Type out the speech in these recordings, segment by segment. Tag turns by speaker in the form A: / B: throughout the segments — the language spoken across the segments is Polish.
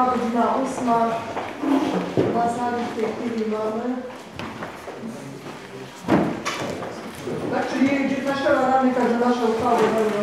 A: godzina 8. Na sali w tej chwili mamy. Tak, czyli 19 radnych, także nasze uchwały będą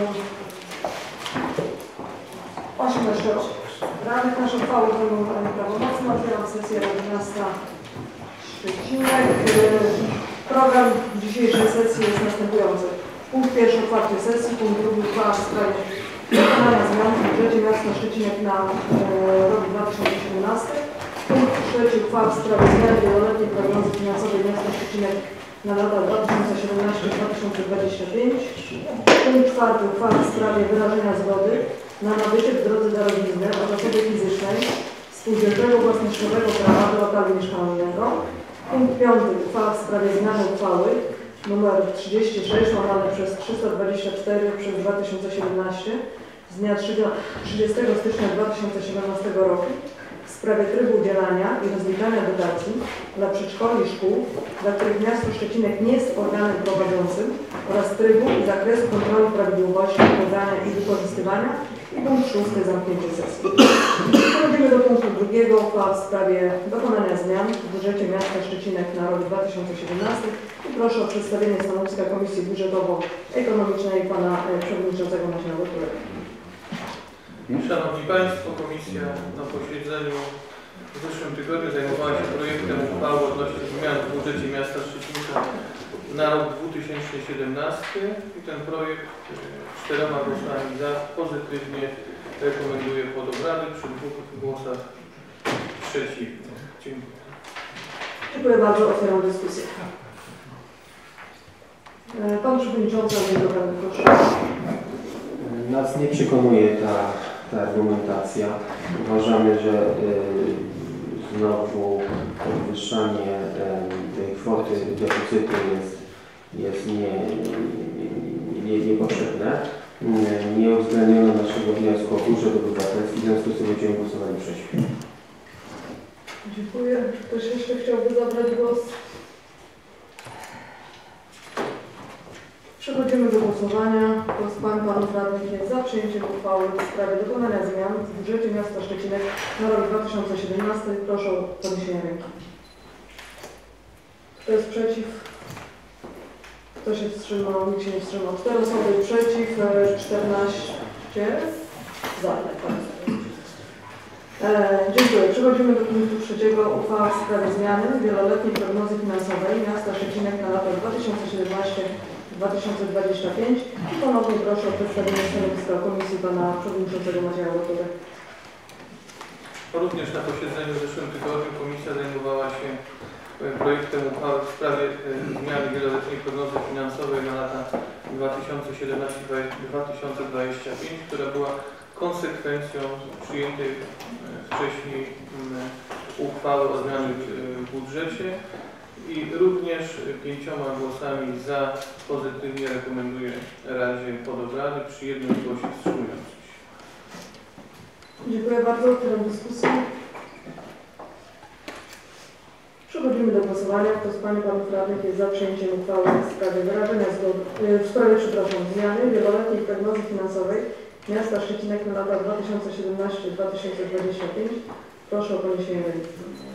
A: 18 radnych, nasze uchwały będą prawomocne. Otwieram sesję Rady Miasta Szczecinek. Program dzisiejszej sesji jest następujący. Punkt pierwszy otwarcie sesji, punkt drugi uchwała w sprawie dokonania zmian w budżecie miasta Szczecinek na rok 2017. Punkt trzeci uchwała w sprawie zmiany wieloletniej prognozy finansowej miasta Szczecinek na lata 2017-2025. Punkt czwarty uchwała w sprawie wyrażenia zgody na nabycie w drodze darowizny od osoby fizycznej spółdzielczego własnościowego prawa do lokalu mieszkalnego. Punkt piąty uchwała w sprawie zmiany uchwały nr 36 łamane przez 324 przez 2017 z dnia 30 stycznia 2017 roku w sprawie trybu udzielania i rozliczania dotacji dla przedszkoli i szkół, dla których miasto Szczecinek nie jest organem prowadzącym, oraz trybu i zakresu kontroli prawidłowości pobrania i wykorzystywania. I punkt szósty zamknięcie sesji. Przechodzimy do punktu drugiego, uchwała w sprawie dokonania zmian w budżecie miasta Szczecinek na rok 2017 i proszę o przedstawienie stanowiska Komisji Budżetowo-Ekonomicznej pana przewodniczącego Macieja Łotulego.
B: Szanowni Państwo, Komisja na posiedzeniu w zeszłym tygodniu zajmowała się projektem uchwały odnośnie zmian w budżecie miasta Szczecinka na rok 2017 i ten projekt 4 głosami za pozytywnie rekomenduje pod obrady przy 2 głosach przeciwnych. Dziękuję.
A: Dziękuję bardzo. Otwieram dyskusję. Pan Przewodniczący Andrzej Dobrany, proszę.
C: Nas nie przekonuje ta argumentacja. Uważamy, że znowu podwyższanie tej kwoty deficytu jest niepotrzebne. Nie uwzględniono naszego wniosku o budżet obywatelski, w związku z tym będziemy głosowali przeciw.
A: Dziękuję. Czy ktoś jeszcze chciałby zabrać głos? Przechodzimy do głosowania. Kto z pań i panów radnych jest za przyjęciem uchwały w sprawie dokonania zmian w budżecie miasta Szczecinek na rok 2017? Proszę o podniesienie ręki. Kto jest przeciw? Kto się wstrzymał? Nikt się nie wstrzymał. 4 osoby przeciw, 14 za. Dziękuję. Przechodzimy do punktu trzeciego. Uchwała w sprawie zmiany wieloletniej prognozy finansowej miasta Szczecinek na lata 2017-2025 i ponownie proszę o przedstawienie stanowiska Komisji pana przewodniczącego Macieja Łotulego.
B: Również na posiedzeniu w zeszłym tygodniu Komisja zajmowała się projektem uchwały w sprawie zmiany wieloletniej prognozy finansowej na lata 2017-2025, która była konsekwencją przyjętej wcześniej uchwały o zmianie w budżecie i również 5 głosami za pozytywnie rekomenduje Radzie pod obrady przy jednym głosie wstrzymującym się.
A: Dziękuję bardzo. Otwieram dyskusję. Przechodzimy do głosowania. Kto z pań i panów radnych jest za przyjęciem uchwały w sprawie wyrażenia zgody, zmiany wieloletniej prognozy finansowej miasta Szczecinek na lata 2017-2025? Proszę o podniesienie ręki.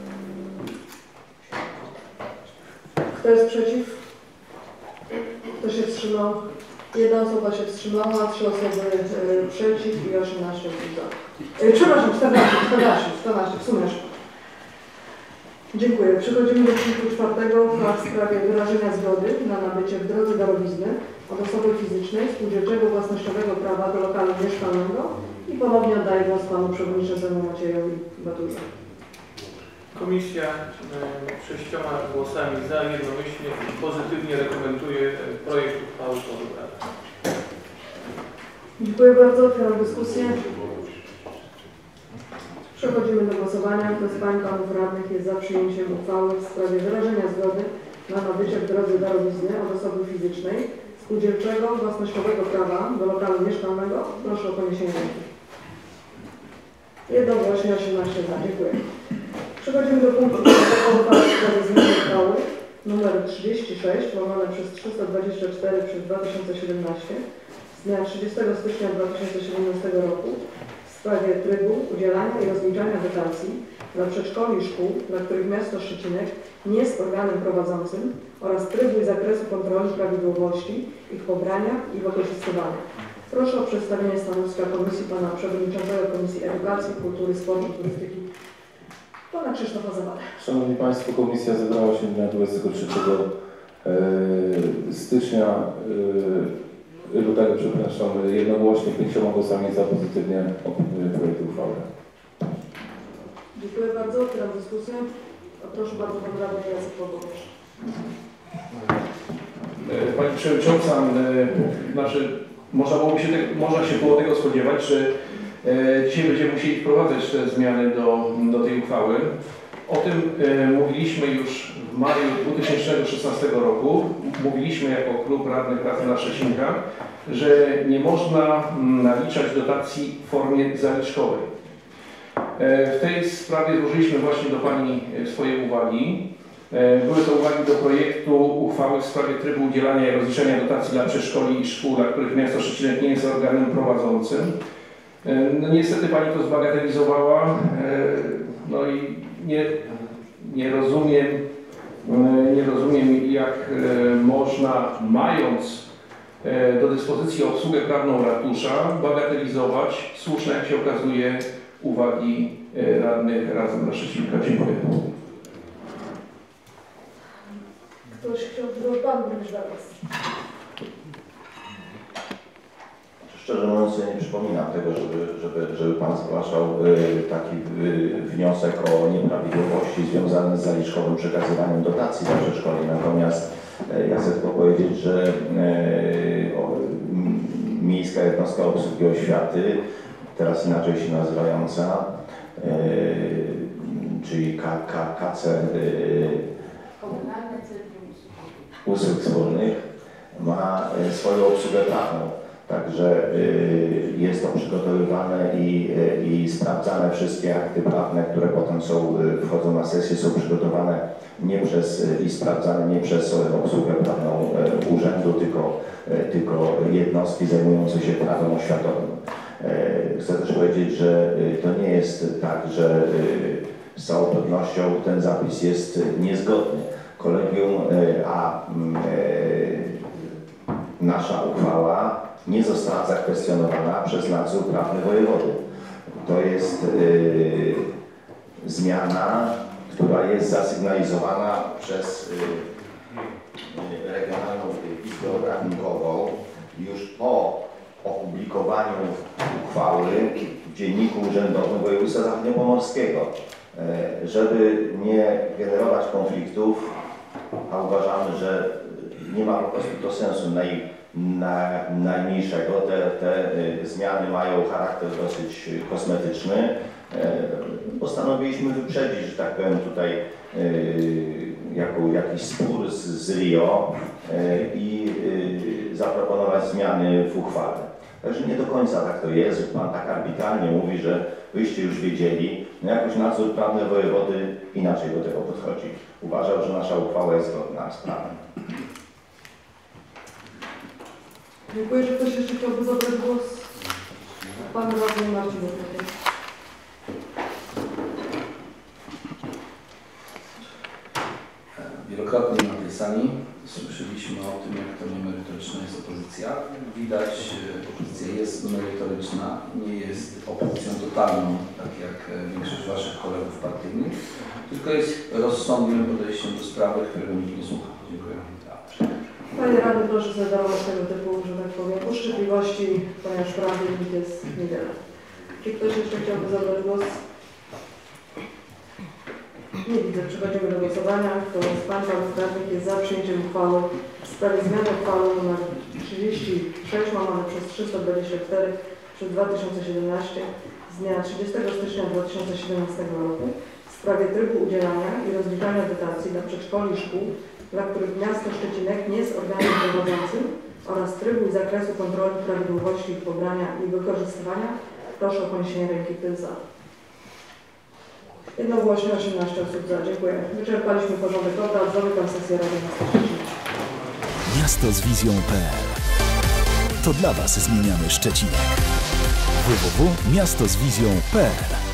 A: Kto jest przeciw? Kto się wstrzymał? 1 osoba się wstrzymała, 3 osoby przeciw i 18 za. Przepraszam, 14 w sumie. Dziękuję. Przechodzimy do punktu czwartego. Uchwała w sprawie wyrażenia zgody na nabycie w drodze darowizny od osoby fizycznej spółdzielczego własnościowego prawa do lokalu mieszkalnego i ponownie oddaję głos panu przewodniczącemu Maciejowi Łotulce.
B: Komisja 6 głosami za jednomyślnie pozytywnie rekomenduje projekt uchwały pod obrady.
A: Dziękuję bardzo. Otwieram dyskusję. Przechodzimy do głosowania. Kto z pań i panów radnych jest za przyjęciem uchwały w sprawie wyrażenia zgody na nabycie w drodze darowizny od osoby fizycznej spółdzielczego własnościowego prawa do lokalu mieszkalnego? Proszę o podniesienie ręki. Jednogłośnie 18 za. Dziękuję. Przechodzimy do punktu uchwały w sprawie zmiany uchwały nr 36 łamane przez 324 przez 2017 z dnia 30 stycznia 2017 roku w sprawie trybu udzielania i rozliczania dotacji dla przedszkoli i szkół, dla których miasto Szczecinek nie jest organem prowadzącym oraz trybu i zakresu kontroli prawidłowości ich pobrania i wykorzystywania. Proszę o przedstawienie stanowiska Komisji Pana Przewodniczącego Komisji Edukacji, Kultury, Sportu i Turystyki, Pana Krzysztofa Zawadę.
D: Szanowni Państwo, Komisja zebrała się dnia 23 stycznia, lutego, przepraszam, jednogłośnie 5 głosami za pozytywnie opiniuję projekt uchwały.
A: Dziękuję bardzo. Otwieram dyskusję. Proszę bardzo, Pan Radny Jacek Pawłowicz.
E: Pani Przewodnicząca, można się było tego spodziewać, że dzisiaj będziemy musieli wprowadzać te zmiany do tej uchwały. O tym mówiliśmy już w maju 2016 roku. Mówiliśmy jako klub radnych Platforma Szczecinka, że nie można naliczać dotacji w formie zaliczkowej. W tej sprawie złożyliśmy właśnie do Pani swoje uwagi. Były to uwagi do projektu uchwały w sprawie trybu udzielania i rozliczenia dotacji dla przedszkoli i szkół, dla których miasto Szczecinek nie jest organem prowadzącym. No niestety Pani to zbagatelizowała, no i nie rozumiem jak można, mając do dyspozycji obsługę prawną ratusza, bagatelizować słuszne, jak się okazuje, uwagi radnych Razem dla Szczecinka. Dziękuję.
A: Ktoś chciałby Pan Burmistrz Warwas.
F: Szczerze mówiąc, ja nie przypominam tego, żeby Pan zgłaszał taki wniosek o nieprawidłowości związane z zaliczkowym przekazywaniem dotacji dla przedszkoli. Natomiast ja chcę tylko powiedzieć, że Miejska Jednostka Obsługi Oświaty, teraz inaczej się nazywająca, czyli KCER, Usług Wspólnych, ma swoją obsługę prawną. Także jest to przygotowywane i sprawdzane wszystkie akty prawne, które potem wchodzą na sesję, są przygotowane i sprawdzane nie przez obsługę prawną urzędu, tylko jednostki zajmujące się prawem oświatowym. Chcę też powiedzieć, że to nie jest tak, że z całą pewnością ten zapis jest niezgodny. Kolegium, nasza uchwała nie została zakwestionowana przez nadzór prawny wojewody. To jest zmiana, która jest zasygnalizowana przez Regionalną Izbę Obrachunkową już po opublikowaniu uchwały w Dzienniku Urzędowym Województwa Zachodniopomorskiego. Żeby nie generować konfliktów, a uważamy, że nie ma po prostu to sensu najmniejszego. Te zmiany mają charakter dosyć kosmetyczny. Postanowiliśmy wyprzedzić, że tak powiem, tutaj jakiś spór z RIO i zaproponować zmiany w uchwale. Także nie do końca tak to jest, że Pan tak arbitralnie mówi, że wyście już wiedzieli. No jakoś nadzór prawny wojewody inaczej do tego podchodzi. Uważał, że nasza uchwała jest zgodna z prawem.
A: Dziękuję, że ktoś jeszcze chciałby zabrać głos. Pan Radny Marcin Wojtek.
G: Wielokrotnie na tej sali słyszeliśmy o tym, jak to niemerytoryczna jest opozycja. Widać, opozycja jest merytoryczna, nie jest opozycją totalną, tak jak większość Waszych kolegów partyjnych, tylko jest rozsądnym podejściem do sprawy, którego nikt nie słucha. Dziękuję.
A: Panie Radny, proszę sobie darować tego typu, że tak powiem, uszczypliwości, ponieważ prawie ich jest niewiele. Czy ktoś jeszcze chciałby zabrać głos? Nie widzę. Przechodzimy do głosowania. Kto z Państwa radnych jest za przyjęciem uchwały w sprawie zmiany uchwały nr 36/324 przez 2017 z dnia 30 stycznia 2017 roku w sprawie trybu udzielania i rozliczania dotacji dla przedszkoli i szkół, dla których miasto Szczecinek nie jest organem prowadzącym oraz trybu i zakresu kontroli prawidłowości ich pobrania i wykorzystywania. Proszę o podniesienie ręki, kto jest za. Jednogłośnie 18 osób za. Dziękuję. Wyczerpaliśmy porządek obrad. Zamykam sesję Rady Miasta Szczecina.
H: Miasto z wizją.pl. To dla Was zmieniamy Szczecinek. www.miastozwizją.pl